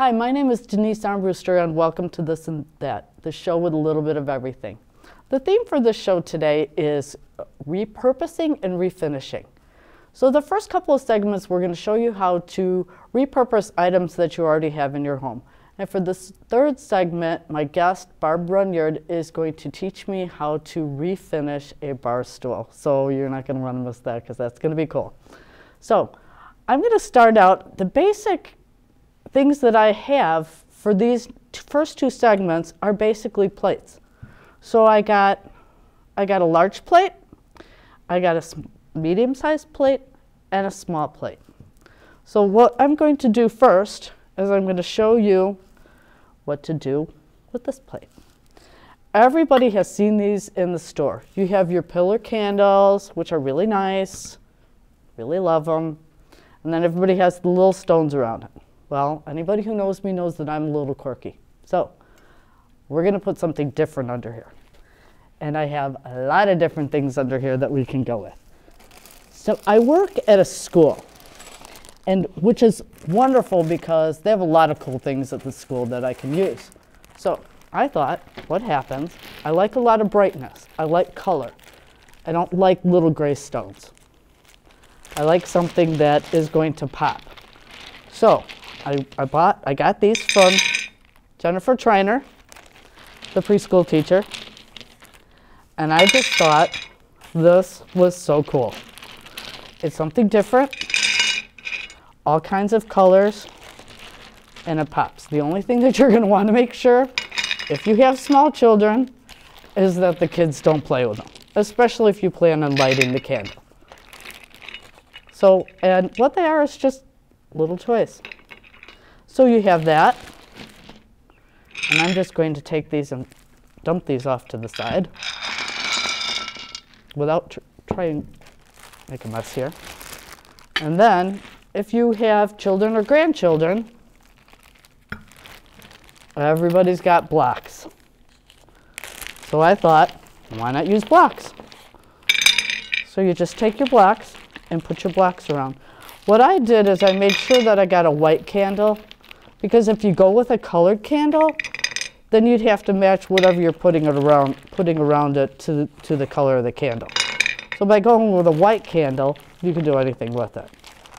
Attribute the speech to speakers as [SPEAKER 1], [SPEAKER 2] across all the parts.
[SPEAKER 1] Hi, my name is Denise and welcome to This and That, the show with a little bit of everything. The theme for this show today is repurposing and refinishing. So the first couple of segments, we're going to show you how to repurpose items that you already have in your home. And for this third segment, my guest, Barb Runyard, is going to teach me how to refinish a bar stool. So you're not going to want to miss that because that's going to be cool. So I'm going to start out the basic things that I have for these first two segments are basically plates. So I got a large plate, I got a medium-sized plate, and a small plate. So what I'm going to do first is I'm going to show you what to do with this plate. Everybody has seen these in the store. You have your pillar candles, which are really nice, really love them, and then everybody has the little stones around it. Well, anybody who knows me knows that I'm a little quirky. So we're going to put something different under here. And I have a lot of different things under here that we can go with. So I work at a school, and which is wonderful because they have a lot of cool things at the school that I can use. So I thought, what happens? I like a lot of brightness. I like color. I don't like little gray stones. I like something that is going to pop. So I got these from Jennifer Trainer, the preschool teacher, and I just thought this was so cool. It's something different, all kinds of colors, and it pops. The only thing that you're going to want to make sure, if you have small children, is that the kids don't play with them, especially if you plan on lighting the candle. So, and what they are is just little toys. So you have that, and I'm just going to take these and dump these off to the side without trying to make a mess here. And then, if you have children or grandchildren, everybody's got blocks. So I thought, why not use blocks? So you just take your blocks and put your blocks around. What I did is I made sure that I got a white candle, because if you go with a colored candle, then you'd have to match whatever you're putting around it to the color of the candle. So by going with a white candle, you can do anything with it.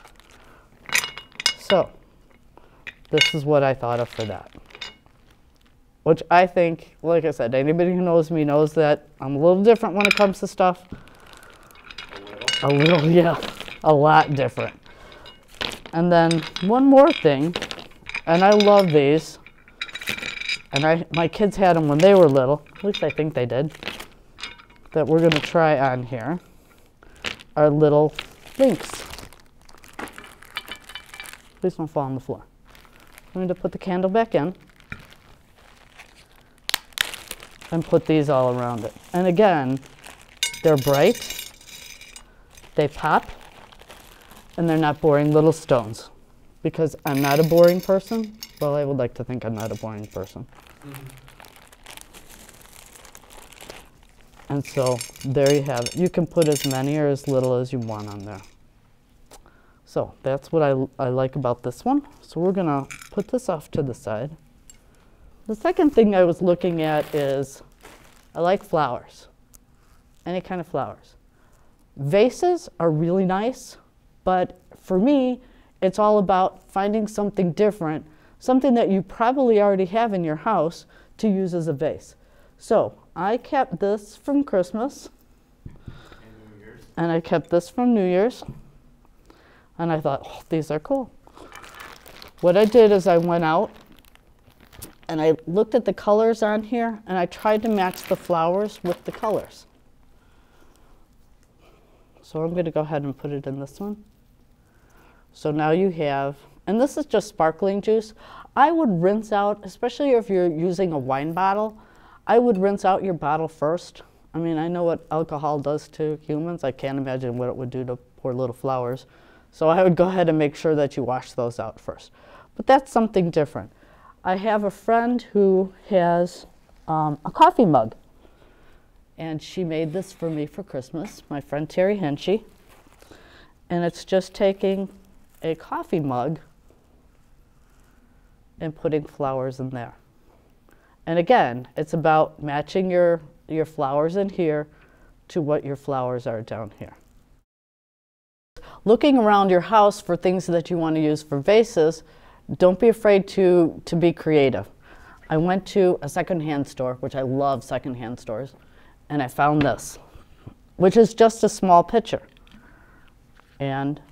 [SPEAKER 1] So this is what I thought of for that. Which I think, like I said, anybody who knows me knows that I'm a little different when it comes to stuff. A little, yeah, a lot different. And then one more thing, and I love these, and my kids had them when they were little, at least I think they did, that we're going to try on here, are little links. Please don't fall on the floor. I'm going to put the candle back in and put these all around it. And again, they're bright, they pop, and they're not boring little stones. Because I'm not a boring person. Well, I would like to think I'm not a boring person. And so there you have it. You can put as many or as little as you want on there. So that's what I like about this one. So we're going to put this off to the side. The second thing I was looking at is I like flowers. Any kind of flowers. Vases are really nice, but for me, it's all about finding something different, something that you probably already have in your house to use as a vase. So I kept this from Christmas, and I kept this from New Year's, and I thought, oh, these are cool. What I did is I went out and I looked at the colors on here, and I tried to match the flowers with the colors. So I'm going to go ahead and put it in this one. So now you have, and this is just sparkling juice. I would rinse out, especially if you're using a wine bottle, I would rinse out your bottle first. I mean, I know what alcohol does to humans. I can't imagine what it would do to poor little flowers. So I would go ahead and make sure that you wash those out first. But that's something different. I have a friend who has a coffee mug. And she made this for me for Christmas, my friend Terry Henchy. And it's just taking a coffee mug and putting flowers in there. And again, it's about matching your flowers in here to what your flowers are down here. Looking around your house for things that you want to use for vases, don't be afraid to be creative. I went to a secondhand store, which I love secondhand stores, and I found this, which is just a small pitcher. And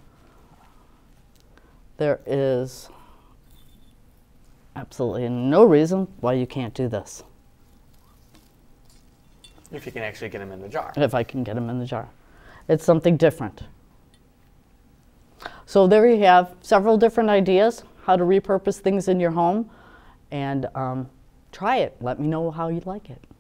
[SPEAKER 1] there is absolutely no reason why you can't do this.
[SPEAKER 2] If you can actually get them in the jar.
[SPEAKER 1] If I can get them in the jar. It's something different. So there you have several different ideas how to repurpose things in your home, and try it. Let me know how you like it.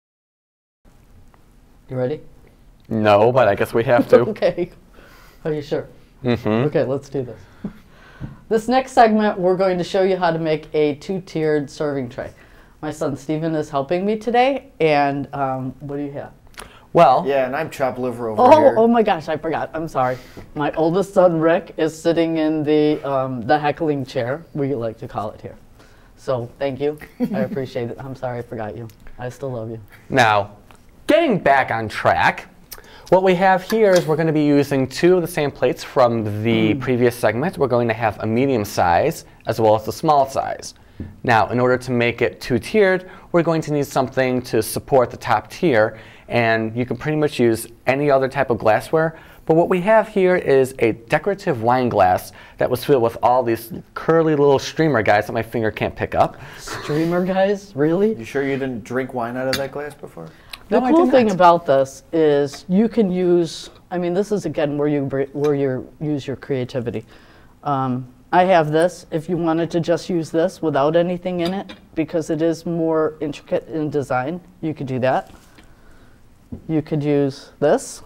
[SPEAKER 1] You ready?
[SPEAKER 2] No, but I guess we have to.
[SPEAKER 1] Okay. Are you sure?
[SPEAKER 2] Mm-hmm.
[SPEAKER 1] Okay, let's do this. This next segment, we're going to show you how to make a two-tiered serving tray. My son Steven is helping me today, and what do you have?
[SPEAKER 2] Well,
[SPEAKER 3] yeah, and I'm chopped liver over here.
[SPEAKER 1] Oh my gosh, I forgot. I'm sorry. My oldest son Rick is sitting in the heckling chair, we like to call it here. So thank you. I appreciate it. I'm sorry I forgot you. I still love you.
[SPEAKER 2] now, getting back on track, what we have here is we're going to be using two of the same plates from the previous segment. We're going to have a medium size as well as a small size. Now, in order to make it two-tiered, we're going to need something to support the top tier, and you can pretty much use any other type of glassware. But what we have here is a decorative wine glass that was filled with all these curly little streamer guys that my finger can't pick up.
[SPEAKER 1] Streamer guys? Really?
[SPEAKER 3] You sure you didn't drink wine out of that glass before?
[SPEAKER 1] The
[SPEAKER 2] No, I
[SPEAKER 1] cool
[SPEAKER 2] did
[SPEAKER 1] thing
[SPEAKER 2] not.
[SPEAKER 1] about this is you can use, I mean, this is again where you use your creativity. I have this, if you wanted to just use this without anything in it, because it is more intricate in design, you could do that. You could use this,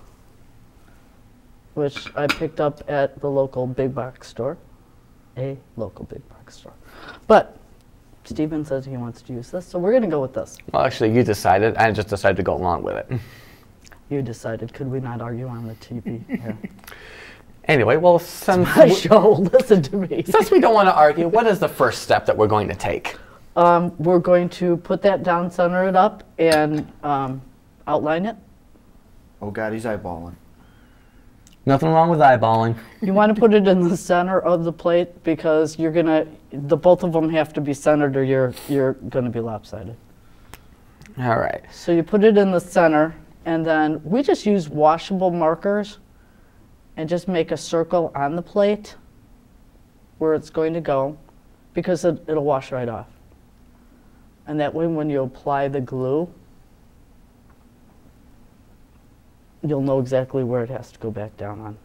[SPEAKER 1] which I picked up at the local big box store, a local big box store. But Steven says he wants to use this, so we're going to go with this.
[SPEAKER 2] Well, actually, you decided. I just decided to go along with it.
[SPEAKER 1] You decided. Could we not argue on the TV? Yeah.
[SPEAKER 2] Anyway, well, since
[SPEAKER 1] My show, listen to me.
[SPEAKER 2] since we don't want to argue, what is the first step that we're going to take?
[SPEAKER 1] We're going to put that down, center it up, and outline it.
[SPEAKER 3] Oh God, he's eyeballing.
[SPEAKER 2] Nothing wrong with eyeballing.
[SPEAKER 1] You want to put it in the center of the plate because you're gonna, both of them have to be centered or you're gonna be lopsided.
[SPEAKER 2] All right.
[SPEAKER 1] So you put it in the center, and then we just use washable markers and just make a circle on the plate where it's going to go, because it'll wash right off. And that way when you apply the glue, you'll know exactly where it has to go back down on.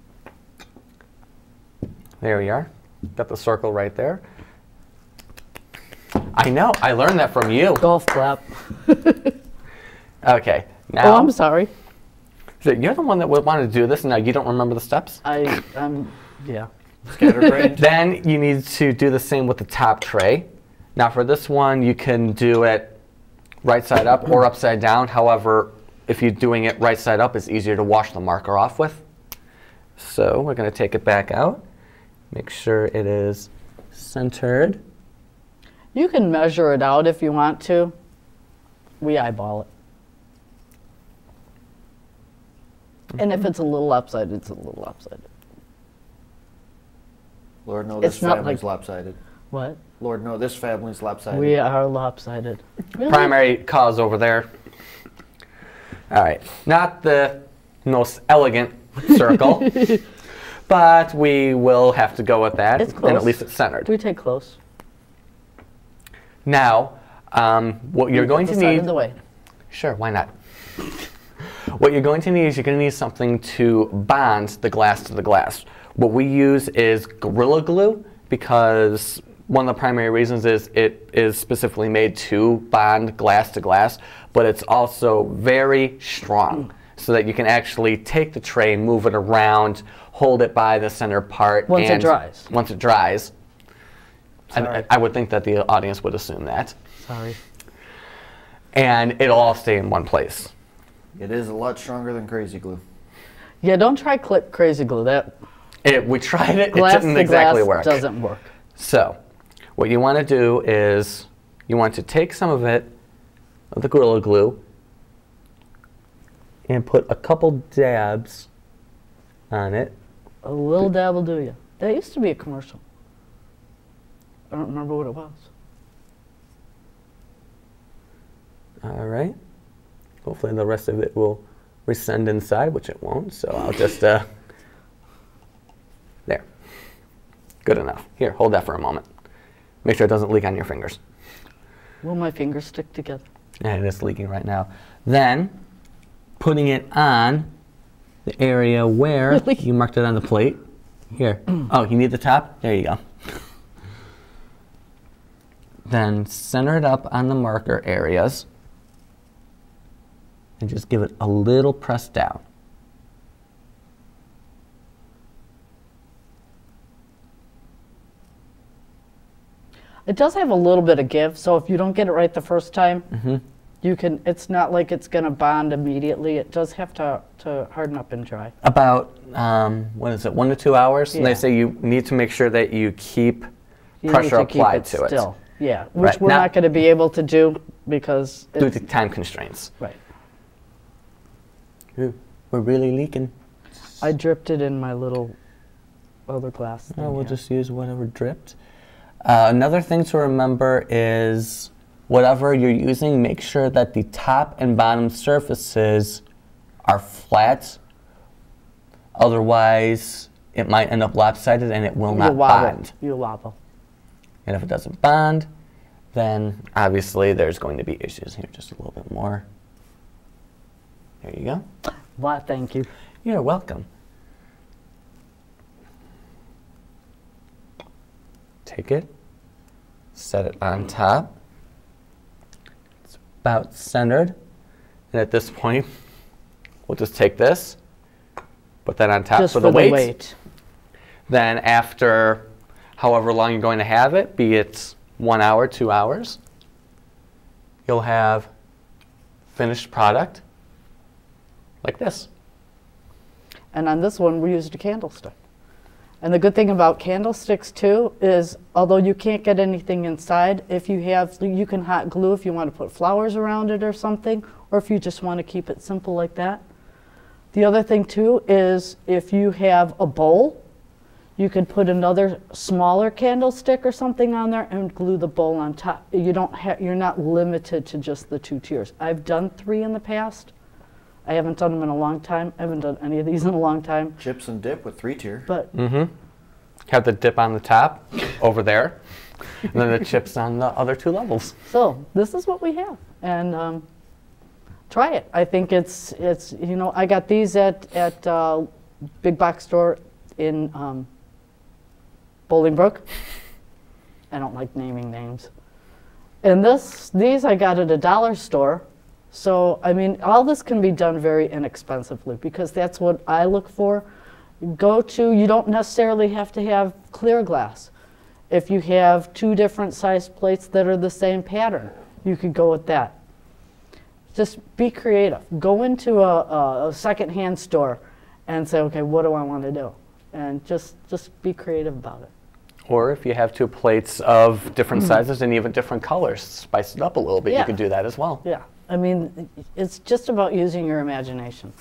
[SPEAKER 2] There we are. Got the circle right there. I know. I learned that from you.
[SPEAKER 1] Golf clap.
[SPEAKER 2] Okay. Now,
[SPEAKER 1] Oh, I'm sorry.
[SPEAKER 2] so you're the one that would want to do this, and now you don't remember the steps?
[SPEAKER 1] Yeah.
[SPEAKER 3] Scatterbrained.
[SPEAKER 2] Then you need to do the same with the top tray. Now for this one, you can do it right side up or upside down. However, if you're doing it right side up, it's easier to wash the marker off with. So we're going to take it back out. Make sure it is centered.
[SPEAKER 1] You can measure it out if you want to. We eyeball it. And if it's a little lopsided, it's a little lopsided.
[SPEAKER 3] Lord, no, this
[SPEAKER 1] It's not
[SPEAKER 3] family's
[SPEAKER 1] like-
[SPEAKER 3] lopsided.
[SPEAKER 1] What?
[SPEAKER 3] Lord, no, this family's lopsided.
[SPEAKER 1] We are lopsided. Really?
[SPEAKER 2] Primary cause over there. All right. Not the most elegant circle, but we will have to go with that.
[SPEAKER 1] It's
[SPEAKER 2] And
[SPEAKER 1] close.
[SPEAKER 2] at least it's centered.
[SPEAKER 1] We take close.
[SPEAKER 2] Now, what you're going to
[SPEAKER 1] Put the side
[SPEAKER 2] need...
[SPEAKER 1] of the way.
[SPEAKER 2] Sure, why not? What you're going to need is you're going to need something to bond the glass to the glass. What we use is Gorilla Glue because one of the primary reasons is it is specifically made to bond glass to glass, but it's also very strong so that you can actually take the tray, move it around, hold it by the center part.
[SPEAKER 1] Once it dries.
[SPEAKER 2] Once it dries.
[SPEAKER 1] Sorry.
[SPEAKER 2] I would think that the audience would assume that.
[SPEAKER 1] Sorry.
[SPEAKER 2] And it'll all stay in one place.
[SPEAKER 3] It is a lot stronger than crazy glue.
[SPEAKER 1] Yeah, don't try crazy glue. That
[SPEAKER 2] We tried it, it
[SPEAKER 1] glass
[SPEAKER 2] didn't
[SPEAKER 1] to
[SPEAKER 2] exactly
[SPEAKER 1] glass
[SPEAKER 2] work.
[SPEAKER 1] doesn't work.
[SPEAKER 2] So, what you want to do is you want to take some of it, of the Gorilla Glue, and put a couple dabs on it.
[SPEAKER 1] A little dab will do you. That used to be a commercial. I don't remember what it was.
[SPEAKER 2] All right. Hopefully the rest of it will resend inside, which it won't. So I'll just, there. Good enough. Here, hold that for a moment. Make sure it doesn't leak on your fingers.
[SPEAKER 1] Will my fingers stick together?
[SPEAKER 2] And it's leaking right now. Then, putting it on the area where
[SPEAKER 1] Really?
[SPEAKER 2] you marked it on the plate. Here. Oh, you need the top? There you go. Then center it up on the marker areas and just give it a little press down.
[SPEAKER 1] It does have a little bit of give, so if you don't get it right the first time, you can. It's not like it's going to bond immediately. It does have to harden up and dry.
[SPEAKER 2] About, what is it, 1 to 2 hours? And
[SPEAKER 1] Yeah.
[SPEAKER 2] they say you need to make sure that you keep
[SPEAKER 1] You
[SPEAKER 2] pressure
[SPEAKER 1] need to keep
[SPEAKER 2] applied
[SPEAKER 1] it
[SPEAKER 2] to
[SPEAKER 1] still.
[SPEAKER 2] it.
[SPEAKER 1] Yeah, which
[SPEAKER 2] Right.
[SPEAKER 1] we're not going to be able to do because
[SPEAKER 2] Due
[SPEAKER 1] it's,
[SPEAKER 2] to time constraints.
[SPEAKER 1] right.
[SPEAKER 2] Ooh, we're really leaking.
[SPEAKER 1] I dripped it in my little other glass thing.
[SPEAKER 2] Oh, we'll
[SPEAKER 1] here.
[SPEAKER 2] just use whatever dripped. Another thing to remember is whatever you're using, make sure that the top and bottom surfaces are flat. Otherwise, it might end up lopsided and it will not
[SPEAKER 1] You'll wobble.
[SPEAKER 2] bond.
[SPEAKER 1] You'll wobble.
[SPEAKER 2] And if it doesn't bond, then obviously there's going to be issues. Here, just a little bit more. There you go.
[SPEAKER 1] Well, thank you.
[SPEAKER 2] You're welcome. Take it, set it on top. It's about centered. And at this point, we'll just take this, put that on top
[SPEAKER 1] Just
[SPEAKER 2] for
[SPEAKER 1] for
[SPEAKER 2] the weight.
[SPEAKER 1] weight.
[SPEAKER 2] Then after however long you're going to have it, be it 1 hour, 2 hours, you'll have finished product like this.
[SPEAKER 1] And on this one, we used a candlestick. And the good thing about candlesticks too is, although you can't get anything inside, if you have, you can hot glue if you want to put flowers around it or something, or if you just want to keep it simple like that. The other thing too is if you have a bowl, you could put another smaller candlestick or something on there and glue the bowl on top. You don't you're not limited to just the 2 tiers. I've done 3 in the past. I haven't done them in a long time. I haven't done any of these in a long time.
[SPEAKER 3] Chips and dip with 3-tier.
[SPEAKER 1] But
[SPEAKER 2] Have the dip on the top over there, and then the chips on the other 2 levels.
[SPEAKER 1] so this is what we have, and try it. I think it's you know, I got these at big box store in Bolingbrook. I don't like naming names. And these I got at a dollar store. So, I mean, all this can be done very inexpensively because that's what I look for. You don't necessarily have to have clear glass. If you have 2 different size plates that are the same pattern, you could go with that. Just be creative. Go into a secondhand store and say, okay, what do I want to do? And just be creative about it.
[SPEAKER 2] Or if you have 2 plates of different sizes and even different colors, spice it up a little bit,
[SPEAKER 1] Yeah.
[SPEAKER 2] you could do that as well.
[SPEAKER 1] Yeah, I mean, it's just about using your imagination.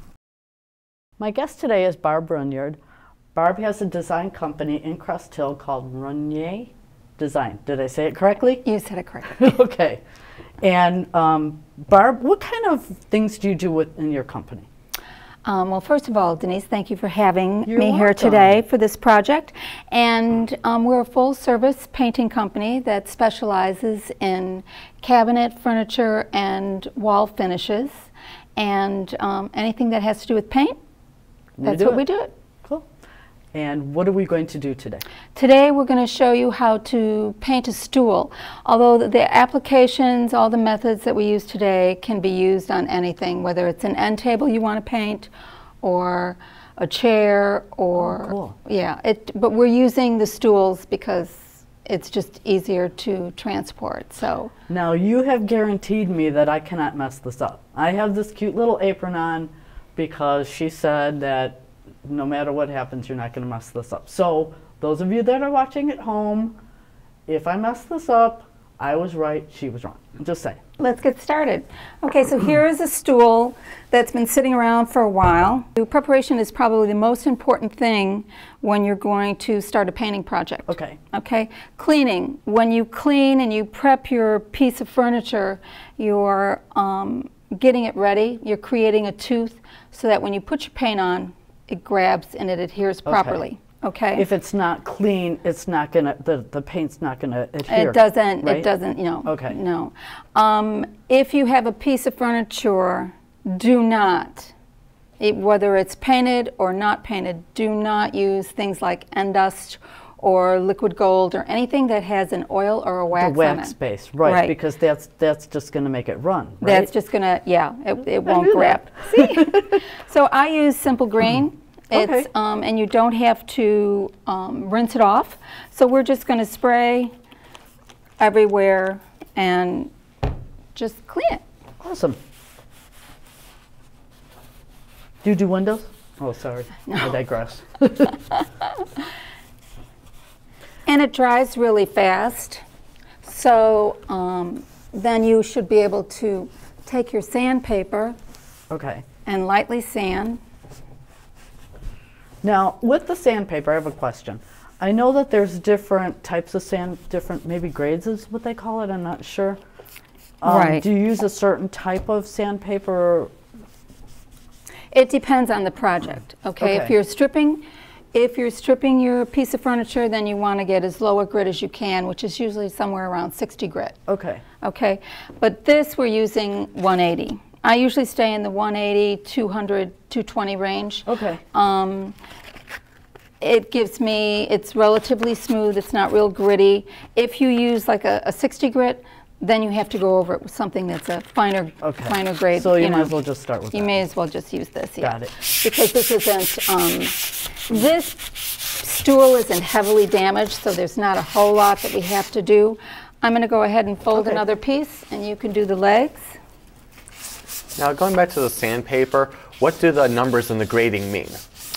[SPEAKER 1] My guest today is Barb Runyard. Barb has a design company in Crest Hill called Runnier Design. Did I say it correctly?
[SPEAKER 4] You said it correctly.
[SPEAKER 1] Okay. And Barb, what kind of things do you do in your company?
[SPEAKER 4] Well, first of all, Denise, thank you for having
[SPEAKER 1] You're
[SPEAKER 4] me here
[SPEAKER 1] welcome.
[SPEAKER 4] today for this project. And we're a full-service painting company that specializes in cabinet, furniture, and wall finishes. And anything that has to do with paint, that's what we do.
[SPEAKER 1] Cool. And what are we going to do today?
[SPEAKER 4] Today we're going to show you how to paint a stool. Although the applications, all the methods that we use today can be used on anything, whether it's an end table you want to paint or a chair or,
[SPEAKER 1] cool.
[SPEAKER 4] Yeah, but we're using the stools because it's just easier to transport. So
[SPEAKER 1] Now, you have guaranteed me that I cannot mess this up. I have this cute little apron on because she said that no matter what happens, you're not going to mess this up. So those of you that are watching at home, if I mess this up, I was right, she was wrong. Just saying.
[SPEAKER 4] Let's get started. Okay, so here is a stool that's been sitting around for a while. Preparation is probably the most important thing when you're going to start a painting project.
[SPEAKER 1] Okay.
[SPEAKER 4] Okay, cleaning. When you clean and you prep your piece of furniture, you're getting it ready. You're creating a tooth so that when you put your paint on, it grabs and it adheres properly. Okay.
[SPEAKER 1] If it's not clean, it's not gonna, the paint's not gonna adhere.
[SPEAKER 4] It doesn't,
[SPEAKER 1] right?
[SPEAKER 4] it doesn't, you know.
[SPEAKER 1] Okay.
[SPEAKER 4] No. If you have a piece of furniture, do not, whether it's painted or not painted, do not use things like endust or liquid gold or anything that has an oil or a wax on it.
[SPEAKER 1] The wax base, right, because that's just gonna make it run, right?
[SPEAKER 4] That's just gonna, yeah, it won't grab. See? So I use simple green. It's, and you don't have to rinse it off. So we're just going to spray everywhere and just clean it.
[SPEAKER 1] Awesome. Do you do windows? Oh, sorry.
[SPEAKER 4] No.
[SPEAKER 1] I digress.
[SPEAKER 4] And it dries really fast. So then you should be able to take your sandpaper and lightly sand.
[SPEAKER 1] Now, with the sandpaper, I have a question. I know that there's different types of sand, different maybe grades is what they call it, I'm not sure.
[SPEAKER 4] Right.
[SPEAKER 1] Do you use a certain type of sandpaper?
[SPEAKER 4] It depends on the project, okay? If you're stripping your piece of furniture, then you want to get as low a grit as you can, which is usually somewhere around 60 grit.
[SPEAKER 1] Okay.
[SPEAKER 4] Okay, but this we're using 180. I usually stay in the 180, 200, 220 range.
[SPEAKER 1] Okay.
[SPEAKER 4] It gives me, it's relatively smooth, it's not real gritty. If you use like a 60 grit, then you have to go over it with something that's a finer grade.
[SPEAKER 1] So you might as well just start with that.
[SPEAKER 4] You may as well just use this, yeah.
[SPEAKER 1] Got it.
[SPEAKER 4] Because this isn't, this stool isn't heavily damaged, so there's not a whole lot that we have to do. I'm going to go ahead and fold another piece, and you can do the legs.
[SPEAKER 2] Now, going back to the sandpaper, what do the numbers in the grading mean?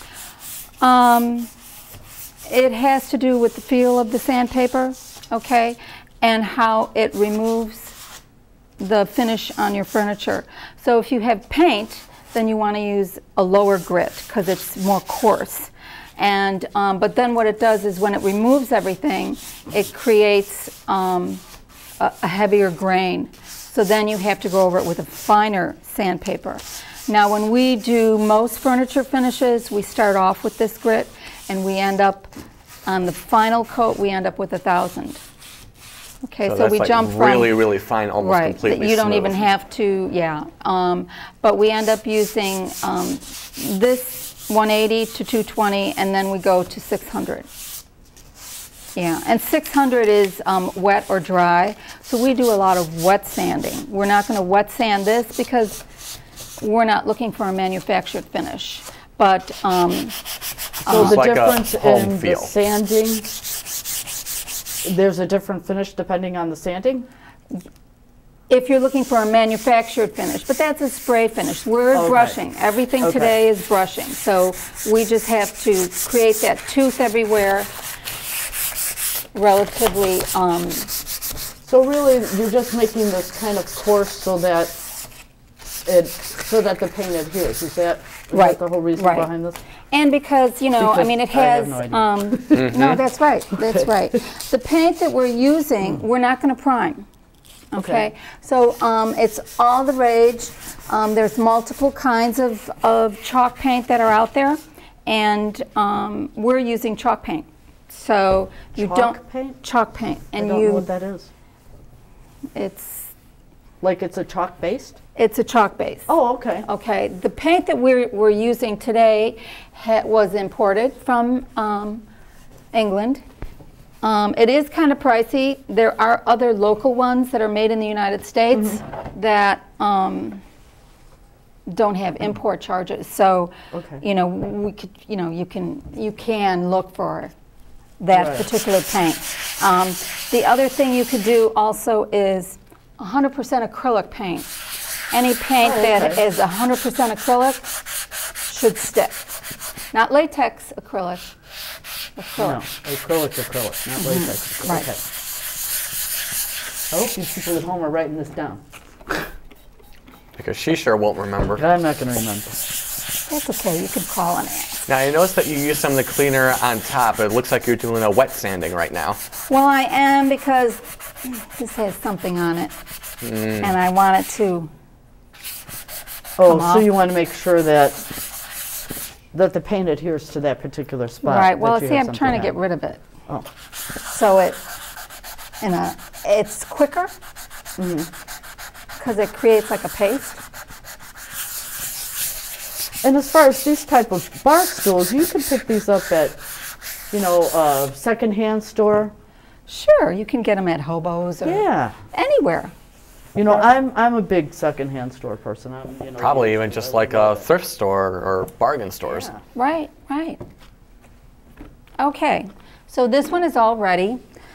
[SPEAKER 4] It has to do with the feel of the sandpaper, okay, and how it removes the finish on your furniture. So if you have paint, then you want to use a lower grit because it's more coarse. And but then what it does is when it removes everything, it creates a heavier grain. So then you have to go over it with a finer sandpaper. Now when we do most furniture finishes, we start off with this grit and we end up, on the final coat, we end up with 1,000. Okay, so we
[SPEAKER 2] like
[SPEAKER 4] jump from
[SPEAKER 2] really fine, almost completely
[SPEAKER 4] you don't
[SPEAKER 2] smooth.
[SPEAKER 4] even have to, but we end up using this 180 to 220 and then we go to 600. Yeah, and 600 is wet or dry, so we do a lot of wet sanding. We're not going to wet sand this because we're not looking for a manufactured finish. But
[SPEAKER 1] so the
[SPEAKER 2] like
[SPEAKER 1] difference in
[SPEAKER 2] feel.
[SPEAKER 1] the sanding, there's a different finish depending on the sanding?
[SPEAKER 4] If you're looking for a manufactured finish, but that's a spray finish. We're brushing. Everything today is brushing. So we just have to create that tooth everywhere. Relatively
[SPEAKER 1] so really you're just making this kind of coarse so that the paint adheres. Is that the whole reason behind this?
[SPEAKER 4] And because, you know, I mean, it has
[SPEAKER 1] I have no idea.
[SPEAKER 4] no, that's right. That's right. The paint that we're using, we're not going to prime. Okay. So it's all the rage. There's multiple kinds of chalk paint that are out there, and we're using chalk paint. So you
[SPEAKER 1] chalk paint?
[SPEAKER 4] Chalk paint, and
[SPEAKER 1] I don't know what that is.
[SPEAKER 4] It's
[SPEAKER 1] like it's a chalk based.
[SPEAKER 4] It's a chalk base.
[SPEAKER 1] Oh, okay.
[SPEAKER 4] Okay. The paint that we're using today was imported from England. It is kind of pricey. There are other local ones that are made in the United States that don't have import charges. So, you know, we could, you know, you can look for that particular paint. The other thing you could do also is 100% acrylic paint. Any paint that is 100% acrylic should stick. Not latex acrylic.
[SPEAKER 1] No, acrylic, not latex.
[SPEAKER 4] Right.
[SPEAKER 1] Okay. I hope you people at home are writing this down.
[SPEAKER 2] Because she sure won't remember.
[SPEAKER 1] I'm not going to remember.
[SPEAKER 4] That's okay. You can call and ask.
[SPEAKER 2] Now, I noticed that you used some of the cleaner on top. It looks like you're doing a wet sanding right now.
[SPEAKER 4] Well, I am because this has something on it, and I want it to
[SPEAKER 1] Oh,
[SPEAKER 4] come
[SPEAKER 1] so
[SPEAKER 4] off.
[SPEAKER 1] you want to make sure that the paint adheres to that particular spot.
[SPEAKER 4] Right. Well,
[SPEAKER 1] that you
[SPEAKER 4] see,
[SPEAKER 1] have
[SPEAKER 4] I'm trying to
[SPEAKER 1] something
[SPEAKER 4] get
[SPEAKER 1] on.
[SPEAKER 4] rid of it,
[SPEAKER 1] Oh,
[SPEAKER 4] so it's quicker because it creates like a paste.
[SPEAKER 1] and as far as these type of bar stools, you can pick these up at, a secondhand store.
[SPEAKER 4] Sure, you can get them at Hobos or
[SPEAKER 1] Yeah.
[SPEAKER 4] anywhere.
[SPEAKER 1] I'm a big secondhand store person.
[SPEAKER 2] Probably even just like a thrift store or bargain stores.
[SPEAKER 1] Yeah.
[SPEAKER 4] Right, right. Okay, so this one is all ready.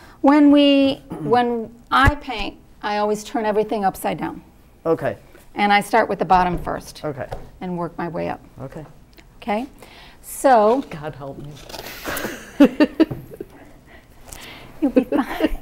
[SPEAKER 4] When I paint, I always turn everything upside down.
[SPEAKER 1] Okay.
[SPEAKER 4] And I start with the bottom first
[SPEAKER 1] Okay.
[SPEAKER 4] and work my way up.
[SPEAKER 1] Okay.
[SPEAKER 4] Okay? So,
[SPEAKER 1] God help me.
[SPEAKER 4] you'll be fine.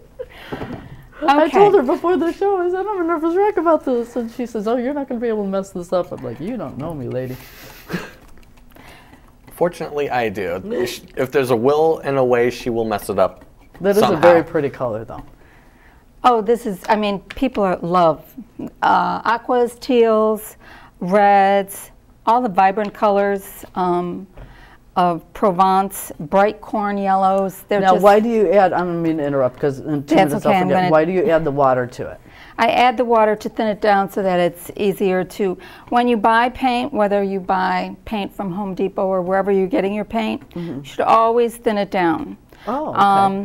[SPEAKER 1] I
[SPEAKER 4] Okay.
[SPEAKER 1] told her before the show, I said, I'm a nervous wreck about this. And she says, oh, you're not going to be able to mess this up. I'm like, you don't know me, lady.
[SPEAKER 2] Fortunately, I do. If there's a will and a way, she will mess it up.
[SPEAKER 1] That is
[SPEAKER 2] somehow.
[SPEAKER 1] a very pretty color, though.
[SPEAKER 4] Oh, this is, people love aquas, teals, reds, all the vibrant colors of Provence, bright corn yellows. They're
[SPEAKER 1] Now,
[SPEAKER 4] just,
[SPEAKER 1] why do you add, I don't mean to interrupt, because in 2
[SPEAKER 4] That's
[SPEAKER 1] minutes
[SPEAKER 4] okay,
[SPEAKER 1] I'll
[SPEAKER 4] I'm
[SPEAKER 1] forget.
[SPEAKER 4] gonna-
[SPEAKER 1] Why do you add the water to it?
[SPEAKER 4] I add the water to thin it down so that it's easier to, when you buy paint, whether you buy paint from Home Depot or wherever you're getting your paint, you should always thin it down.
[SPEAKER 1] Oh, okay.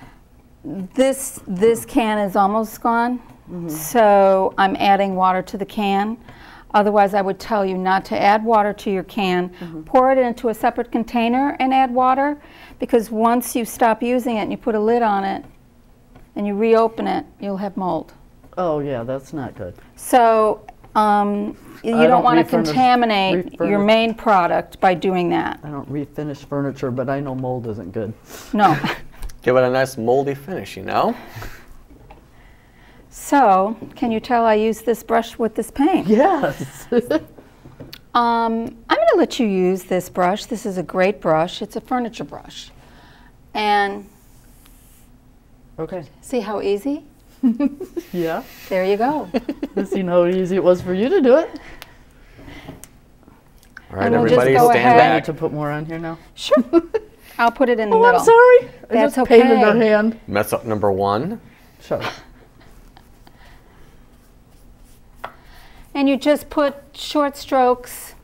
[SPEAKER 4] This can is almost gone, so I'm adding water to the can. Otherwise, I would tell you not to add water to your can. Pour it into a separate container and add water, because once you stop using it and you put a lid on it and you reopen it, you'll have mold.
[SPEAKER 1] Oh, yeah, that's not good.
[SPEAKER 4] So you don't
[SPEAKER 1] don't
[SPEAKER 4] want to
[SPEAKER 1] refurnish-
[SPEAKER 4] contaminate your
[SPEAKER 1] refurnish-
[SPEAKER 4] main product by doing that.
[SPEAKER 1] I don't refinish furniture, but I know mold isn't good.
[SPEAKER 4] No.
[SPEAKER 2] Give it a nice moldy finish,
[SPEAKER 4] So, can you tell I use this brush with this paint?
[SPEAKER 1] Yes.
[SPEAKER 4] I'm going to let you use this brush. This is a great brush. It's a furniture brush. And
[SPEAKER 1] Okay.
[SPEAKER 4] see how easy?
[SPEAKER 1] Yeah.
[SPEAKER 4] There you go.
[SPEAKER 1] I've seen how easy it was for you to do it.
[SPEAKER 2] All right,
[SPEAKER 4] And we'll just
[SPEAKER 2] everybody
[SPEAKER 4] go
[SPEAKER 2] stand
[SPEAKER 4] ahead.
[SPEAKER 1] I need
[SPEAKER 2] back.
[SPEAKER 1] to put more on here now.
[SPEAKER 4] Sure. I'll put it in the
[SPEAKER 1] Oh,
[SPEAKER 4] middle.
[SPEAKER 1] I'm sorry. I
[SPEAKER 4] That's
[SPEAKER 1] just painted her
[SPEAKER 4] okay.
[SPEAKER 1] hand.
[SPEAKER 2] Mess up number 1.
[SPEAKER 1] Shut up.
[SPEAKER 4] And you just put short strokes.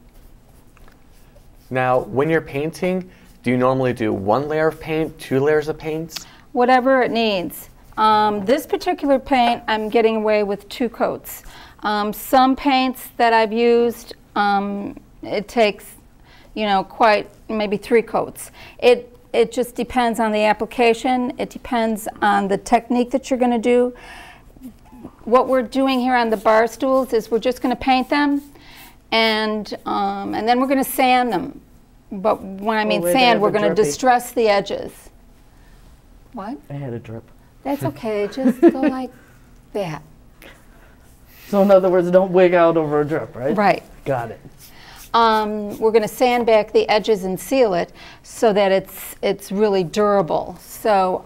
[SPEAKER 2] Now, when you're painting, do you normally do 1 layer of paint, 2 layers of paints?
[SPEAKER 4] Whatever it needs. This particular paint, I'm getting away with 2 coats. Some paints that I've used, it takes, maybe 3 coats. It just depends on the application. It depends on the technique that you're going to do. What we're doing here on the bar stools is we're just going to paint them, and then we're going to sand them. But when I mean
[SPEAKER 1] wait, I
[SPEAKER 4] sand,
[SPEAKER 1] have
[SPEAKER 4] we're
[SPEAKER 1] a
[SPEAKER 4] going to
[SPEAKER 1] drippy.
[SPEAKER 4] distress the edges. What?
[SPEAKER 1] I had a drip.
[SPEAKER 4] That's okay. Just go like that.
[SPEAKER 1] So in other words, don't wig out over a drip, right?
[SPEAKER 4] Right.
[SPEAKER 1] Got it.
[SPEAKER 4] We're going to sand back the edges and seal it so that it's really durable. So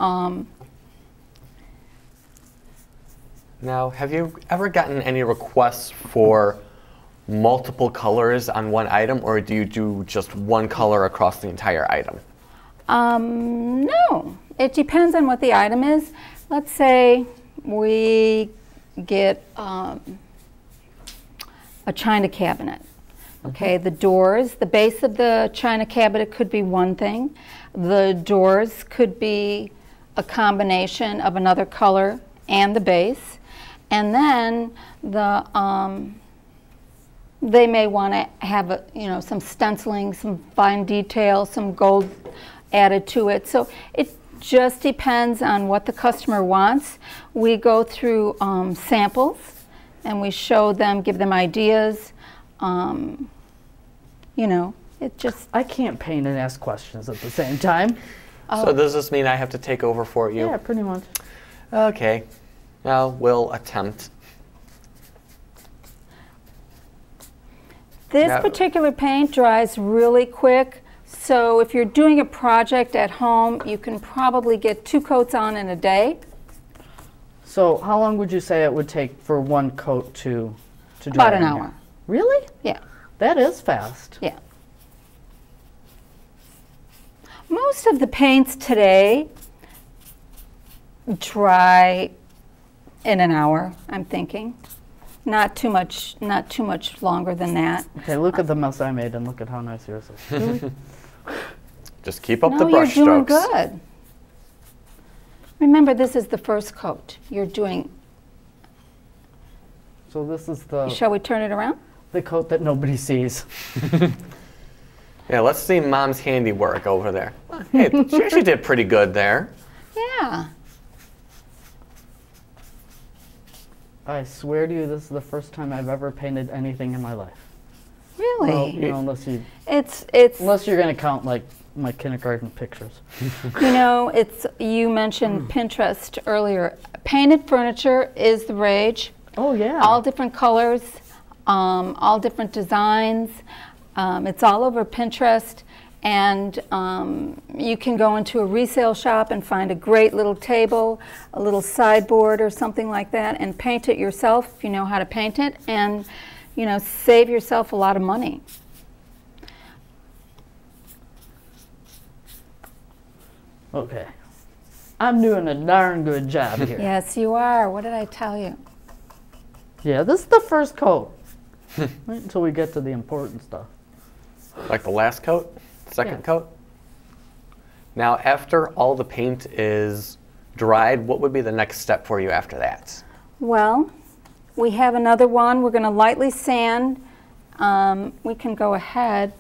[SPEAKER 2] Now, have you ever gotten any requests for multiple colors on one item, or do you do just one color across the entire item?
[SPEAKER 4] no, it depends on what the item is. Let's say we get a china cabinet. Okay, the doors, the base of the china cabinet could be one thing. The doors could be a combination of another color and the base. And then they may want to have some stenciling, some fine detail, some gold added to it. So it just depends on what the customer wants. We go through samples and we show them, give them ideas. It just.
[SPEAKER 1] I can't paint and ask questions at the same time.
[SPEAKER 2] So does this mean I have to take over for you?
[SPEAKER 1] Yeah, pretty much.
[SPEAKER 2] Okay. Now we'll attempt.
[SPEAKER 4] This
[SPEAKER 2] Now-
[SPEAKER 4] particular paint dries really quick, so if you're doing a project at home, you can probably get 2 coats on in a day.
[SPEAKER 1] So how long would you say it would take for one coat to dry?
[SPEAKER 4] About an
[SPEAKER 1] in here?
[SPEAKER 4] hour.
[SPEAKER 1] Really?
[SPEAKER 4] Yeah,
[SPEAKER 1] That is fast.
[SPEAKER 4] yeah. Most of the paints today dry in an hour, I'm thinking. Not too much longer than that.
[SPEAKER 1] Okay, look at the mess I made and look at how nice yours is. Really?
[SPEAKER 2] Just keep up
[SPEAKER 4] No,
[SPEAKER 2] the brush
[SPEAKER 4] you're doing
[SPEAKER 2] strokes.
[SPEAKER 4] good. Remember, this is the first coat. You're doing,
[SPEAKER 1] So this is
[SPEAKER 4] shall we turn it around?
[SPEAKER 1] the coat that nobody sees.
[SPEAKER 2] Yeah, let's see Mom's handiwork over there. Hey, she actually did pretty good there.
[SPEAKER 4] Yeah.
[SPEAKER 1] I swear to you, this is the first time I've ever painted anything in my life.
[SPEAKER 4] Really?
[SPEAKER 1] Well, you know,
[SPEAKER 4] It's
[SPEAKER 1] unless you're gonna count like my kindergarten pictures.
[SPEAKER 4] you know, you mentioned Pinterest earlier. Painted furniture is the rage.
[SPEAKER 1] Oh yeah.
[SPEAKER 4] All different colors, all different designs. It's all over Pinterest, and you can go into a resale shop and find a great little table, a little sideboard or something like that, and paint it yourself if you know how to paint it, and you know, save yourself a lot of money.
[SPEAKER 1] Okay. I'm doing a darn good job here.
[SPEAKER 4] Yes, you are. What did I tell you?
[SPEAKER 1] Yeah, this is the first coat. Wait until we get to the important stuff.
[SPEAKER 2] Like the last coat, second
[SPEAKER 1] Yeah.
[SPEAKER 2] coat. Now, after all the paint is dried, what would be the next step for you after that?
[SPEAKER 4] Well, we have another one. We're going to lightly sand. We can go ahead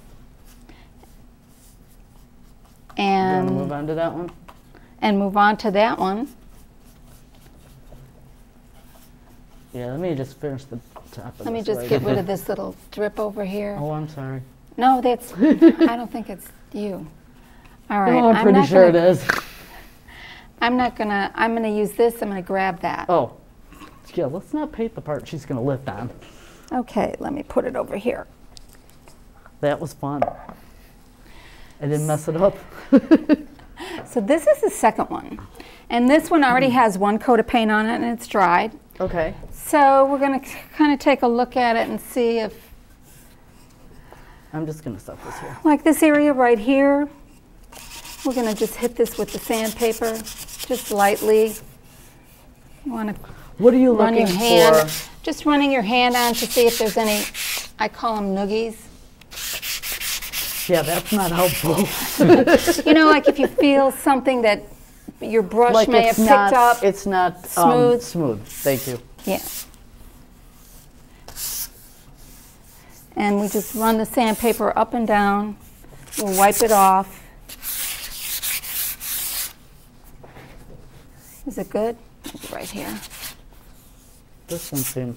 [SPEAKER 1] You want to move
[SPEAKER 4] and
[SPEAKER 1] on to that one?
[SPEAKER 4] move on to that one.
[SPEAKER 1] Yeah, let me just finish the top of
[SPEAKER 4] Let me
[SPEAKER 1] this
[SPEAKER 4] just
[SPEAKER 1] right
[SPEAKER 4] get
[SPEAKER 1] here.
[SPEAKER 4] rid of this little drip over here.
[SPEAKER 1] Oh, I'm sorry.
[SPEAKER 4] No, that's, I don't think it's you. All right.
[SPEAKER 1] Oh, I'm pretty
[SPEAKER 4] not
[SPEAKER 1] sure
[SPEAKER 4] gonna-
[SPEAKER 1] it is.
[SPEAKER 4] I'm gonna use this. I'm gonna grab that.
[SPEAKER 1] Oh, yeah, let's not paint the part she's going to lift on.
[SPEAKER 4] Okay, let me put it over here.
[SPEAKER 1] That was fun. I didn't mess it up.
[SPEAKER 4] So this is the second one. And this one already has one coat of paint on it and it's dried.
[SPEAKER 1] Okay.
[SPEAKER 4] So we're gonna kind of take a look at it and see if,
[SPEAKER 1] I'm just going to set this here.
[SPEAKER 4] like this area right here, we're gonna just hit this with the sandpaper, just lightly. You wanna
[SPEAKER 1] What are you
[SPEAKER 4] run your
[SPEAKER 1] looking
[SPEAKER 4] hand,
[SPEAKER 1] for?
[SPEAKER 4] just running your hand on to see if there's any, I call them noogies.
[SPEAKER 1] Yeah, that's not helpful.
[SPEAKER 4] You know, like if you feel something that your brush
[SPEAKER 1] Like
[SPEAKER 4] may have
[SPEAKER 1] it's
[SPEAKER 4] picked
[SPEAKER 1] not,
[SPEAKER 4] up.
[SPEAKER 1] it's not
[SPEAKER 4] smooth.
[SPEAKER 1] smooth. Thank you.
[SPEAKER 4] Yeah. And we just run the sandpaper up and down. We'll wipe it off. Is it good? Maybe right here.
[SPEAKER 1] This one seems.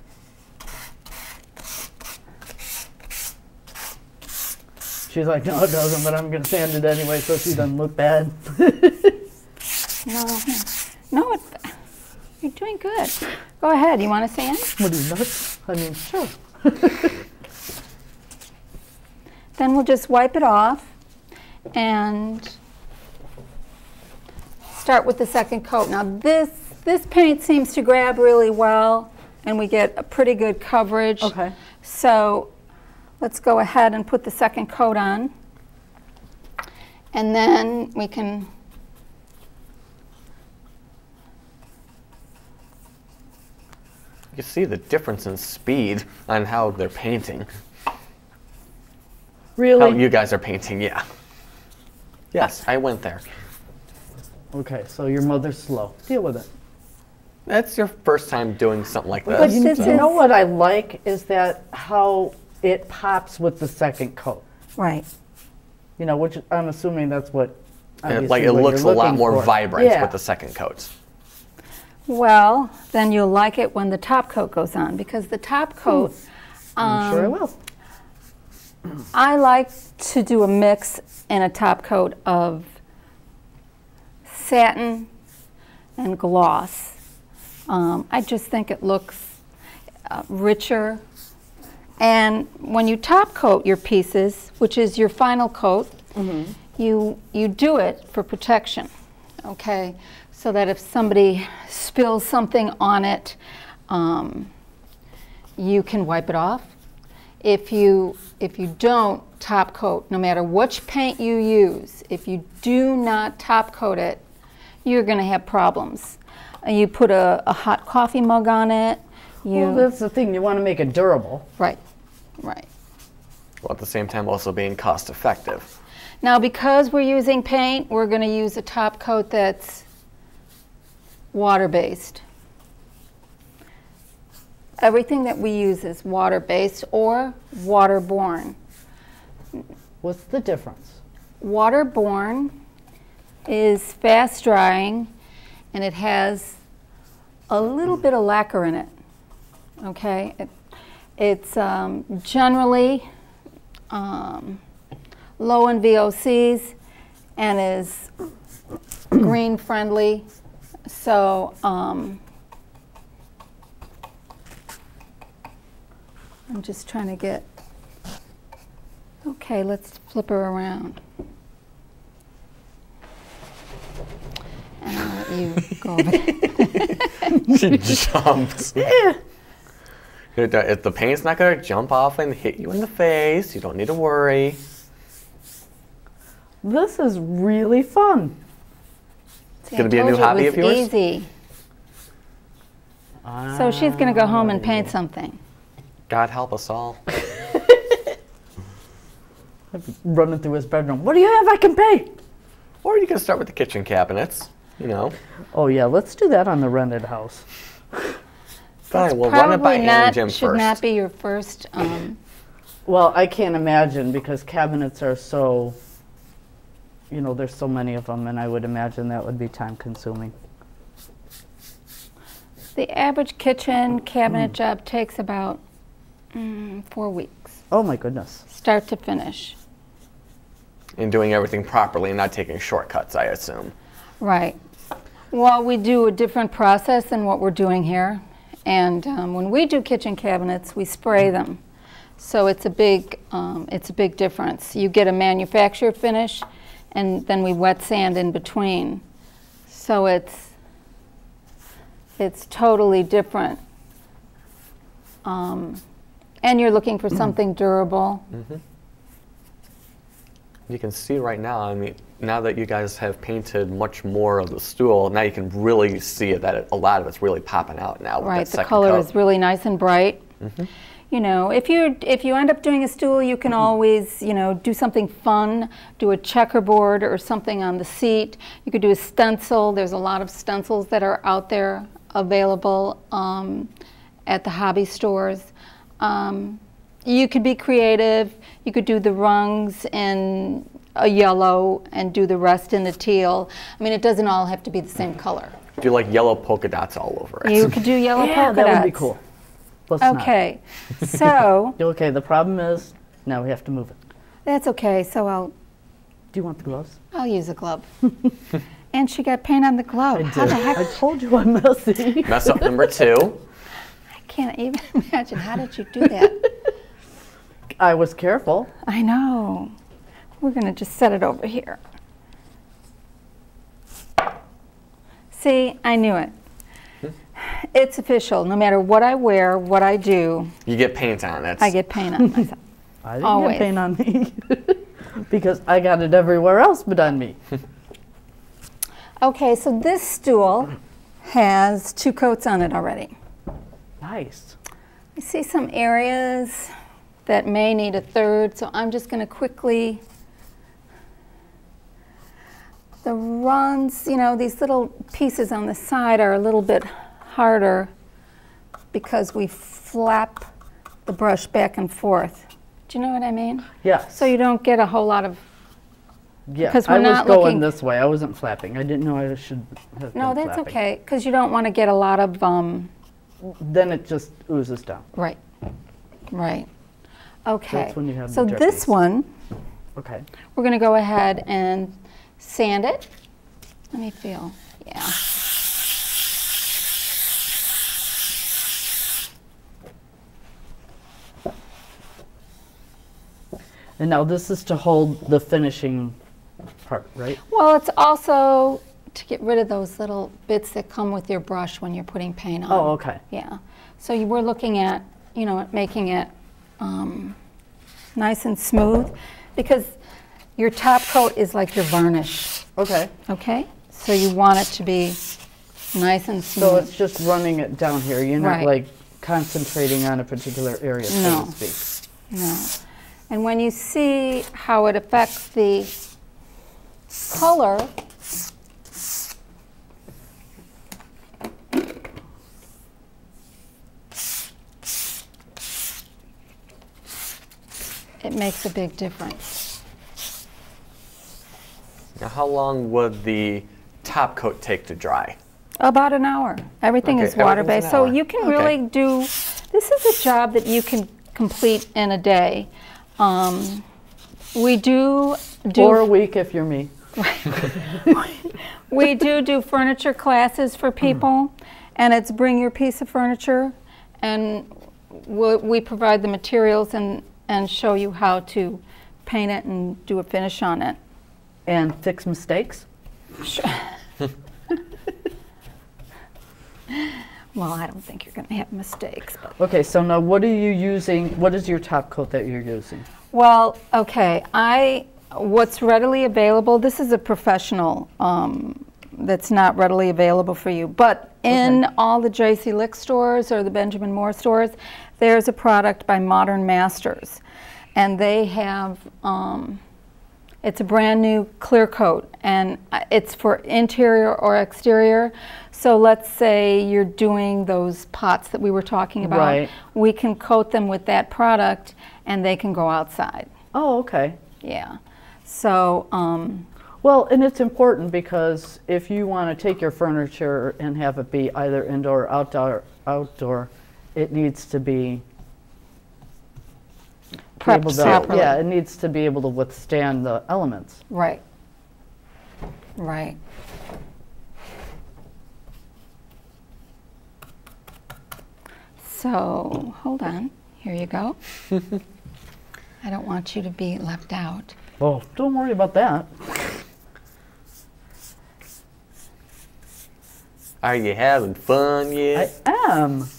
[SPEAKER 1] She's like, no, it doesn't, but I'm going to sand it anyway so she doesn't look bad.
[SPEAKER 4] No, you're doing good. Go ahead. You want to sand?
[SPEAKER 1] What are you, nuts? I mean, sure.
[SPEAKER 4] Then we'll just wipe it off and start with the second coat. Now this paint seems to grab really well and we get a pretty good coverage.
[SPEAKER 1] Okay.
[SPEAKER 4] So let's go ahead and put the second coat on. And then we can
[SPEAKER 2] You see the difference in speed on how they're painting.
[SPEAKER 1] Really?
[SPEAKER 2] How you guys are painting, yeah. Yes, I went there.
[SPEAKER 1] Okay, so your mother's slow. Deal with it.
[SPEAKER 2] That's your first time doing something like
[SPEAKER 1] But
[SPEAKER 2] this.
[SPEAKER 1] you
[SPEAKER 4] this
[SPEAKER 1] know
[SPEAKER 4] is-
[SPEAKER 1] what I like is that how it pops with the second coat.
[SPEAKER 4] right.
[SPEAKER 1] You know, which I'm assuming that's what.
[SPEAKER 2] And,
[SPEAKER 1] obviously
[SPEAKER 2] like it
[SPEAKER 1] what
[SPEAKER 2] looks a
[SPEAKER 1] you're
[SPEAKER 2] lot
[SPEAKER 1] looking
[SPEAKER 2] more
[SPEAKER 1] for.
[SPEAKER 2] vibrant
[SPEAKER 1] Yeah.
[SPEAKER 2] with the second coat.
[SPEAKER 4] Well, then you'll like it when the top coat goes on because the top coat,
[SPEAKER 1] I'm sure I will.
[SPEAKER 4] I like to do a mix in a top coat of satin and gloss. I just think it looks richer. And when you top coat your pieces, which is your final coat, you do it for protection, okay? So that if somebody spills something on it, you can wipe it off. If you don't top coat, no matter which paint you use, if you do not top coat it, you're going to have problems. You put a hot coffee mug on it.
[SPEAKER 1] Well, that's the thing. You want to make it durable.
[SPEAKER 4] Right, right.
[SPEAKER 2] While at the same time also being cost effective.
[SPEAKER 4] Now, because we're using paint, we're going to use a top coat that's water-based. Everything that we use is water-based or waterborne.
[SPEAKER 1] What's the difference?
[SPEAKER 4] Waterborne is fast-drying, and it has a little bit of lacquer in it, okay? It's generally low in VOCs and is green-friendly, so I'm just trying to get, okay, let's flip her around. And I'll let you go over there.
[SPEAKER 2] She jumped. If the paint's not going to jump off and hit you in the face, you don't need to worry.
[SPEAKER 1] This is really fun.
[SPEAKER 4] See,
[SPEAKER 2] Gonna be a new hobby of yours?
[SPEAKER 4] Easy. So she's going to go home and paint something.
[SPEAKER 2] God help us all.
[SPEAKER 1] Running through his bedroom. What do you have I can paint?
[SPEAKER 2] Or you can start with the kitchen cabinets, you know.
[SPEAKER 1] Oh yeah, let's do that on the rented house.
[SPEAKER 2] Fine, we'll run it by
[SPEAKER 4] Probably
[SPEAKER 2] Ann and Jim
[SPEAKER 4] should
[SPEAKER 2] first.
[SPEAKER 4] not be your first.
[SPEAKER 1] Well, I can't imagine because cabinets are so, you know, there's so many of them, and I would imagine that would be time consuming.
[SPEAKER 4] The average kitchen cabinet job takes about 4 weeks,
[SPEAKER 1] Oh my goodness.
[SPEAKER 4] start to finish.
[SPEAKER 2] And doing everything properly and not taking shortcuts, I assume.
[SPEAKER 4] Right. Well, we do a different process than what we're doing here. And when we do kitchen cabinets, we spray them. So it's a big difference. You get a manufactured finish, and then we wet sand in between. So it's totally different. And you're looking for something durable.
[SPEAKER 2] You can see right now, I mean, now that you guys have painted much more of the stool, now you can really see it, that a lot of it's really popping out now.
[SPEAKER 4] Right,
[SPEAKER 2] with that
[SPEAKER 4] the
[SPEAKER 2] second
[SPEAKER 4] color
[SPEAKER 2] coat.
[SPEAKER 4] is really nice and bright. You know, if you end up doing a stool, you can always, you know, do something fun, do a checkerboard or something on the seat. You could do a stencil. There's a lot of stencils that are out there available at the hobby stores. You could be creative. You could do the rungs in a yellow and do the rest in the teal. I mean, it doesn't all have to be the same color.
[SPEAKER 2] Do like yellow polka dots all over it.
[SPEAKER 4] You could do yellow polka dots.
[SPEAKER 1] that would be cool. Let's
[SPEAKER 4] Okay, so
[SPEAKER 1] not. Okay, the problem is now we have to move it.
[SPEAKER 4] that's okay. So I'll
[SPEAKER 1] Do you want the gloves?
[SPEAKER 4] use a glove. And she got paint on the glove. How the heck?
[SPEAKER 1] I told you I'm messy.
[SPEAKER 2] Mess up number 2.
[SPEAKER 4] I can't even imagine. How did you do that?
[SPEAKER 1] I was careful.
[SPEAKER 4] I know. We're going to just set it over here. See, I knew it. It's official. No matter what I wear, what I do,
[SPEAKER 2] You get paint on it.
[SPEAKER 4] I get paint on myself.
[SPEAKER 1] I didn't
[SPEAKER 4] Always.
[SPEAKER 1] have paint on me because I got it everywhere else but on me.
[SPEAKER 4] Okay, so this stool has 2 coats on it already.
[SPEAKER 1] Nice.
[SPEAKER 4] I see some areas that may need a 3rd, so I'm just going to quickly. The runs, you know, these little pieces on the side are a little bit harder because we flap the brush back and forth. Do you know what I mean?
[SPEAKER 1] Yes.
[SPEAKER 4] So you don't get a whole lot of.
[SPEAKER 1] Yeah,
[SPEAKER 4] 'cause we're
[SPEAKER 1] I was
[SPEAKER 4] not
[SPEAKER 1] going
[SPEAKER 4] looking-
[SPEAKER 1] this way. I wasn't flapping. I didn't know I should have
[SPEAKER 4] No,
[SPEAKER 1] been
[SPEAKER 4] that's
[SPEAKER 1] flapping.
[SPEAKER 4] okay, because you don't want to get a lot of.
[SPEAKER 1] Then it just oozes down.
[SPEAKER 4] Right. Right. Okay.
[SPEAKER 1] That's when you have
[SPEAKER 4] so
[SPEAKER 1] the
[SPEAKER 4] this
[SPEAKER 1] jerseys.
[SPEAKER 4] one,
[SPEAKER 1] Okay.
[SPEAKER 4] we're going to go ahead and sand it. Let me feel. Yeah.
[SPEAKER 1] And now this is to hold the finishing part, right?
[SPEAKER 4] Well, it's also to get rid of those little bits that come with your brush when you're putting paint on.
[SPEAKER 1] Oh, okay.
[SPEAKER 4] Yeah. So you were looking at, you know, making it nice and smooth, because your top coat is like your varnish.
[SPEAKER 1] Okay.
[SPEAKER 4] Okay? So you want it to be nice and smooth.
[SPEAKER 1] So it's just running it down here. You're not
[SPEAKER 4] Right.
[SPEAKER 1] like concentrating on a particular area, so
[SPEAKER 4] No.
[SPEAKER 1] to speak.
[SPEAKER 4] No. And when you see how it affects the color, it makes a big difference.
[SPEAKER 2] Now, how long would the top coat take to dry?
[SPEAKER 4] About an hour. Everything
[SPEAKER 2] Okay,
[SPEAKER 4] is water-based.
[SPEAKER 2] everything's
[SPEAKER 4] So
[SPEAKER 2] an hour.
[SPEAKER 4] you can
[SPEAKER 2] Okay.
[SPEAKER 4] really do, this is a job that you can complete in a day. We do
[SPEAKER 1] Or a week if you're me.
[SPEAKER 4] we do furniture classes for people, and it's bring your piece of furniture, and we provide the materials and show you how to paint it and do a finish on it.
[SPEAKER 1] And fix mistakes?
[SPEAKER 4] Well, I don't think you're going to have mistakes. But.
[SPEAKER 1] Okay, so now what are you using? What is your top coat that you're using?
[SPEAKER 4] Well, okay, what's readily available, this is a professional that's not readily available for you, but in all the J.C. Lick stores or the Benjamin Moore stores, there's a product by Modern Masters, and they have, it's a brand new clear coat, and it's for interior or exterior. So let's say you're doing those pots that we were talking about.
[SPEAKER 1] Right.
[SPEAKER 4] We can coat them with that product, and they can go outside.
[SPEAKER 1] Oh, okay.
[SPEAKER 4] Yeah. So,
[SPEAKER 1] Well, and it's important because if you want to take your furniture and have it be either indoor or outdoor, it needs to be
[SPEAKER 4] prepped
[SPEAKER 1] able to,
[SPEAKER 4] properly.
[SPEAKER 1] yeah, it needs to be able to withstand the elements.
[SPEAKER 4] Right. Right. So, hold on. Here you go. I don't want you to be left out.
[SPEAKER 1] Oh, don't worry about that.
[SPEAKER 2] Are you having fun
[SPEAKER 1] I
[SPEAKER 2] yet?
[SPEAKER 1] am.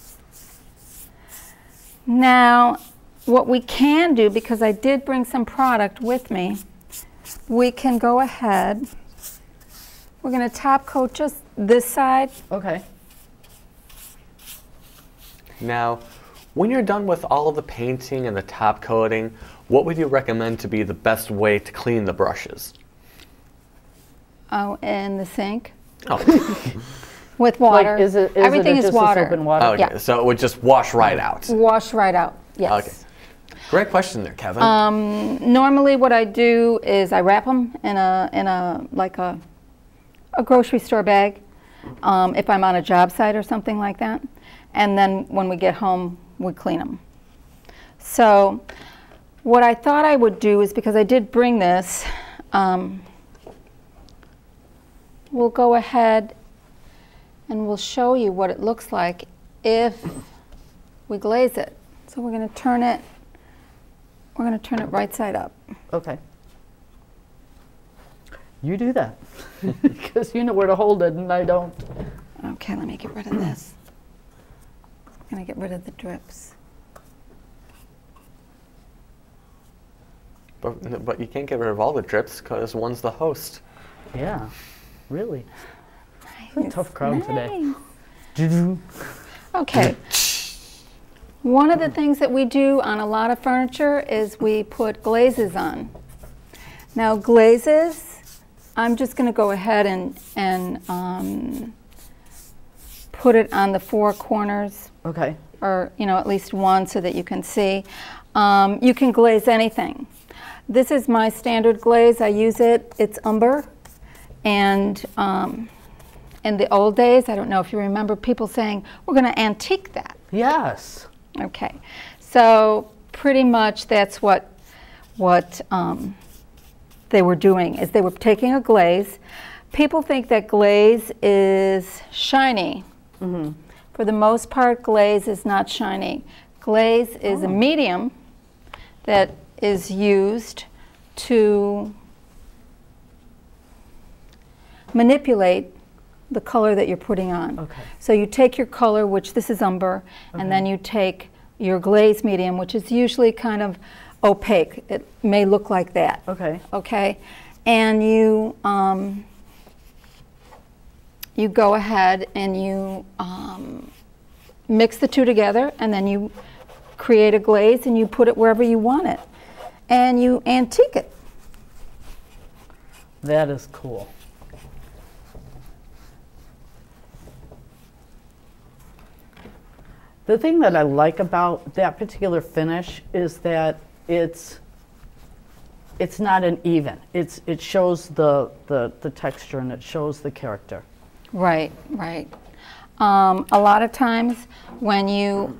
[SPEAKER 4] Now, what we can do, because I did bring some product with me, we can go ahead. We're going to top coat just this side.
[SPEAKER 1] Okay.
[SPEAKER 2] Now, when you're done with all of the painting and the top coating, what would you recommend to be the best way to clean the brushes?
[SPEAKER 4] Oh, in the sink
[SPEAKER 2] Oh,
[SPEAKER 4] with water.
[SPEAKER 1] Like, is it
[SPEAKER 4] Everything is
[SPEAKER 1] just
[SPEAKER 4] water.
[SPEAKER 1] soap and water?
[SPEAKER 2] okay.
[SPEAKER 4] Yeah.
[SPEAKER 2] So it would just wash right out.
[SPEAKER 4] Wash right out. Yes.
[SPEAKER 2] Okay. Great question there, Kevin.
[SPEAKER 4] Normally, what I do is I wrap them in a like a grocery store bag, if I'm on a job site or something like that, and then when we get home, we clean them. So, what I thought I would do is, because I did bring this, we'll go ahead and we'll show you what it looks like if we glaze it. So we're going to turn it. We're going to turn it right side up.
[SPEAKER 1] Okay. You do that. Because you know where to hold it and I don't.
[SPEAKER 4] Okay, let me get rid of this. I'm going to get rid of the drips.
[SPEAKER 2] But you can't get rid of all the drips because one's the host.
[SPEAKER 1] Yeah, really. It's a
[SPEAKER 4] Nice,
[SPEAKER 1] tough crowd today.
[SPEAKER 4] nice. Okay. One of the things that we do on a lot of furniture is we put glazes on. Now glazes, I'm just going to go ahead and put it on the four corners,
[SPEAKER 1] Okay.
[SPEAKER 4] or at least one so that you can see. You can glaze anything. This is my standard glaze. I use it. It's umber. And in the old days, I don't know if you remember people saying, we're going to antique that.
[SPEAKER 1] Yes.
[SPEAKER 4] Okay. So pretty much that's what they were doing, is they were taking a glaze. People think that glaze is shiny.
[SPEAKER 1] Mm-hmm.
[SPEAKER 4] For the most part, glaze is not shiny. Glaze is a medium that is used to manipulate the color that you're putting on.
[SPEAKER 1] Okay.
[SPEAKER 4] So you take your color, which this is umber, and then you take your glaze medium, which is usually kind of opaque. It may look like that.
[SPEAKER 1] Okay.
[SPEAKER 4] Okay, and you you go ahead and you mix the two together, and then you create a glaze and you put it wherever you want it, and you antique it.
[SPEAKER 1] That is cool. The thing that I like about that particular finish is that it's not an even. It shows the texture and it shows the character.
[SPEAKER 4] Right, right. A lot of times when you,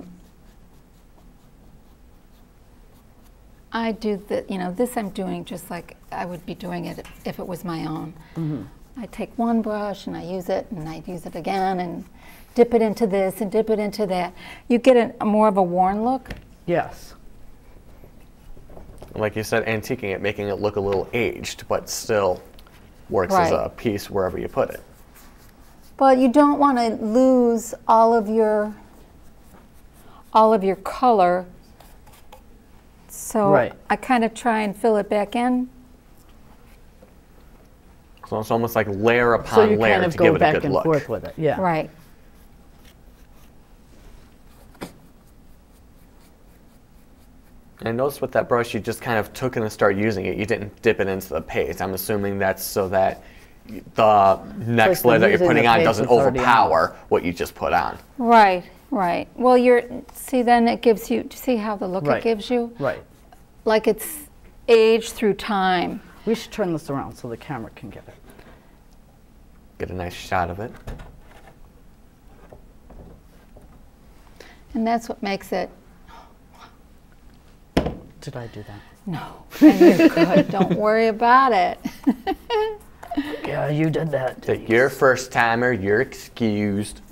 [SPEAKER 4] I do the, you know, this I'm doing just like I would be doing it if it was my own. I take one brush and I use it and I use it again and dip it into this and dip it into that. You get a more of a worn look.
[SPEAKER 1] Yes.
[SPEAKER 2] Like you said, antiquing it, making it look a little aged, but still works as a piece wherever you put it.
[SPEAKER 4] But you don't want to lose all of your color. So I kind of try and fill it back in.
[SPEAKER 2] So it's almost like layer upon layer to give it a good look. So you kind of go back and forth
[SPEAKER 1] with it. Yeah.
[SPEAKER 4] Right.
[SPEAKER 2] And notice with that brush, you just kind of took it and started using it. You didn't dip it into the paste. I'm assuming that's so that the next layer that you're putting on doesn't overpower what you just put on.
[SPEAKER 4] Right, right. Well, see, then it gives you, do you see how the look it gives you?
[SPEAKER 1] Right.
[SPEAKER 4] Like it's aged through time.
[SPEAKER 1] We should turn this around so the camera can get it.
[SPEAKER 2] Get a nice shot of it.
[SPEAKER 4] And that's what makes it.
[SPEAKER 1] Did I do that?
[SPEAKER 4] No, and you're good. Don't worry about it.
[SPEAKER 1] Yeah, you did that.
[SPEAKER 2] Take your first timer, you're excused.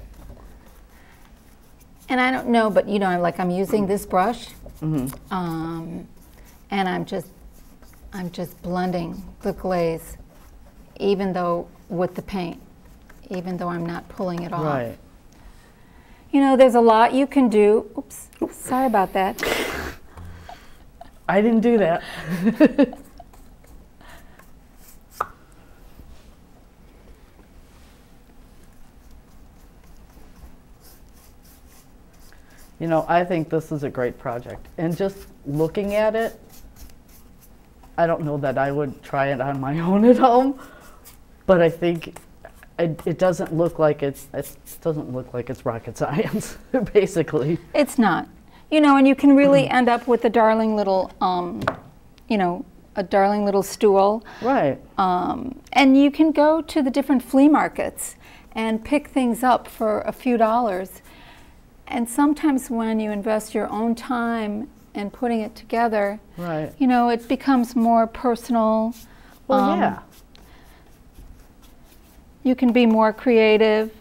[SPEAKER 4] And I don't know, but you know, like I'm using this brush, and I'm just blending the glaze, even though with the paint, even though I'm not pulling it off.
[SPEAKER 1] Right.
[SPEAKER 4] You know, there's a lot you can do. Oops, sorry about that.
[SPEAKER 1] I didn't do that. You know, I think this is a great project. And just looking at it, I don't know that I would try it on my own at home, but I think it doesn't look like it's rocket science, basically.
[SPEAKER 4] It's not. You know, and you can really end up with a darling little, you know, a darling little stool.
[SPEAKER 1] Right.
[SPEAKER 4] And you can go to the different flea markets and pick things up for a few dollars. And sometimes when you invest your own time in putting it together,
[SPEAKER 1] right,
[SPEAKER 4] you know, it becomes more personal.
[SPEAKER 1] Well, yeah.
[SPEAKER 4] You can be more creative.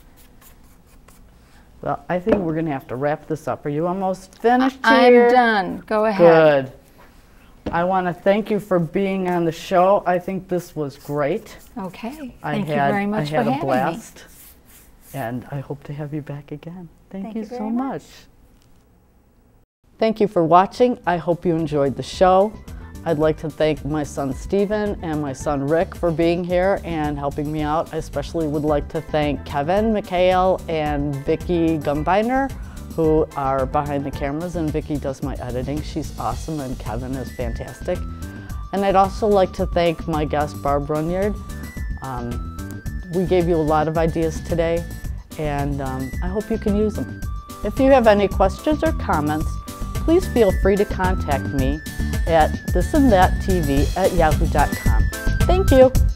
[SPEAKER 1] Well, I think we're going to have to wrap this up. Are you almost finished here?
[SPEAKER 4] I'm done. Go ahead.
[SPEAKER 1] Good. I want to thank you for being on the show. I think this was great.
[SPEAKER 4] Okay. Thank you very much for having me.
[SPEAKER 1] I had a blast. And I hope to have you back again. Thank you so much. Thank you for watching. I hope you enjoyed the show. I'd like to thank my son Steven and my son Rick for being here and helping me out. I especially would like to thank Kevin, Mikhail, and Vicki Gumbiner, who are behind the cameras, and Vicki does my editing. She's awesome, and Kevin is fantastic. And I'd also like to thank my guest, Barb Runyard. We gave you a lot of ideas today, and I hope you can use them. If you have any questions or comments, please feel free to contact me at thisandthattv@yahoo.com. Thank you.